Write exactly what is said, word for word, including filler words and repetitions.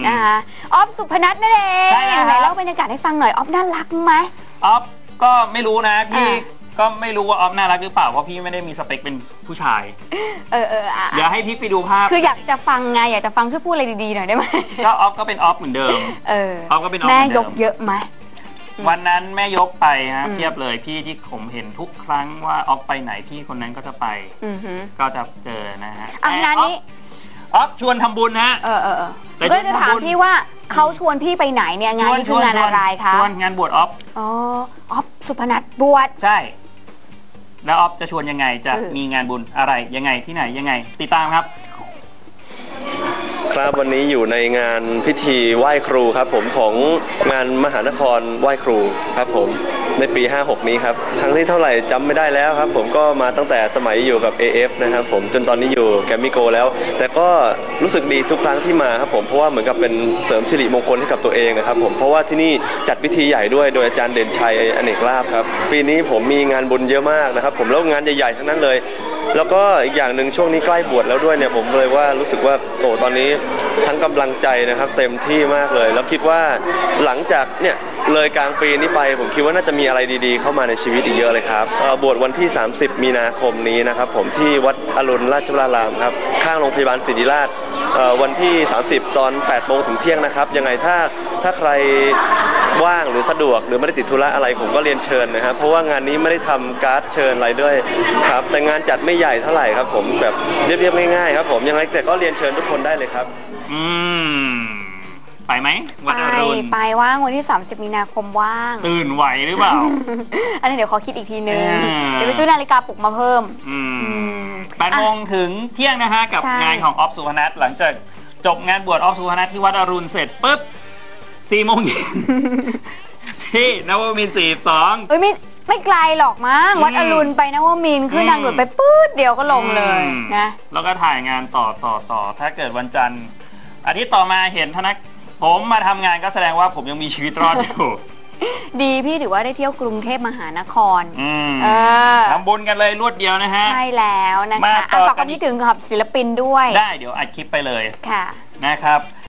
นะคะออฟสุพนัทนั่นเองไหนเล่าบรรยากาศให้ฟังหน่อยออฟน่ารักไหมออฟก็ไม่รู้นะพี่ก็ไม่รู้ว่าออฟน่ารักหรือเปล่าเพราะพี่ไม่ได้มีสเปคเป็นผู้ชายเออเออเดี๋ยวให้พี่ไปดูภาพคืออยากจะฟังไงอยากจะฟังช่วยพูดอะไรดีๆหน่อยได้ไหมก็ออฟก็เป็นออฟเหมือนเดิมเออออฟก็เป็นออฟแม่ยกเยอะไหมวันนั้นแม่ยกไปฮะเทียบเลยพี่ที่ผมเห็นทุกครั้งว่าออฟไปไหนพี่คนนั้นก็จะไปก็จะเจอนะฮะงานนี้ออฟชวนทำบุญฮะเออเออก็จะถามพี่ว่าเขาชวนพี่ไปไหนเนี่ยงานนี้คืองานอะไรคะชวนงานบวชออฟอ๋อออฟสุพนัทบวชใช่แล้วออฟจะชวนยังไงจะมีงานบุญอะไรยังไงที่ไหนยังไงติดตามครับครับวันนี้อยู่ในงานพิธีไหว้ครูครับผมของงานมหานครไหว้ครูครับผมในปีห้าหกนี้ครับครั้งที่เท่าไหร่จำไม่ได้แล้วครับผมก็มาตั้งแต่สมัยอยู่กับ เอ เอฟ นะครับผมจนตอนนี้อยู่แกรมมี่โกแล้วแต่ก็รู้สึกดีทุกครั้งที่มาครับผมเพราะว่าเหมือนกับเป็นเสริมสิริมงคลให้กับตัวเองนะครับผมเพราะว่าที่นี่จัดพิธีใหญ่ด้วยโดยอาจารย์เด่นชัยอเนกลาภครับปีนี้ผมมีงานบุญเยอะมากนะครับผมแล้วงานใหญ่ๆทั้งนั้นเลยแล้วก็อีกอย่างหนึ่งช่วงนี้ใกล้บวชแล้วด้วยเนี่ยผมเลยว่ารู้สึกว่าโอ้ตอนนี้ทั้งกำลังใจนะครับเต็มที่มากเลยแล้วคิดว่าหลังจากเนี่ยเลยกลางปีนี้ไปผมคิดว่าน่าจะมีอะไรดีๆเข้ามาในชีวิตอีกเยอะเลยครับบวชวันที่สามสิบมีนาคมนี้นะครับผมที่วัดอรุณราชวรารามครับข้างโรงพยาบาลศิริราชวันที่สามสิบตอนแปดโมงถึงเที่ยงนะครับยังไงถ้าถ้าใครว่างหรือสะดวกหรือไม่ได้ติดธุระอะไรผมก็เรียนเชิญนะครับเพราะว่างานนี้ไม่ได้ทำการ์ดเชิญอะไรด้วยครับแต่งานจัดไม่ใหญ่เท่าไหร่ครับผมแบบเรียบๆง่ายๆครับผมยังไงแต่ก็เรียนเชิญทุกคนได้เลยครับอืมไปไหมวัดอรุณไปว่างวันที่สามสิบมีนาคมว่างตื่นไหวหรือเปล่าอันนี้เดี๋ยวขอคิดอีกทีนึงเดี๋ยวไปซื้อนาฬิกาปลุกมาเพิ่มแปดโมงถึงเที่ยงนะฮะกับงานของออฟสุพนัทหลังจากจบงานบวชออฟสุพนัทที่วัดอรุณเสร็จปุ๊บสี่โมงเย็นที่นวมินทร์สี่สิบสองเอ้ยไม่ไม่ไกลหรอกมั้งวัดอรุณไปนวมินทร์ขึ้นทางด่วนไปปื๊ดเดียวก็ลงเลยนะแล้วก็ถ่ายงานต่อต่อต่อถ้าเกิดวันจันทร์อาทิตย์ต่อมาเห็นธนกผมมาทำงานก็แสดงว่าผมยังมีชีวิตรอดอยู่ดีพี่ถือว่าได้เที่ยวกรุงเทพมหานครทำบุญกันเลยรวดเดียวนะฮะใช่แล้วนะคะฝากความคิดถึงกับศิลปินด้วยได้เดี๋ยวอัดคลิปไปเลยค่ะนะครับ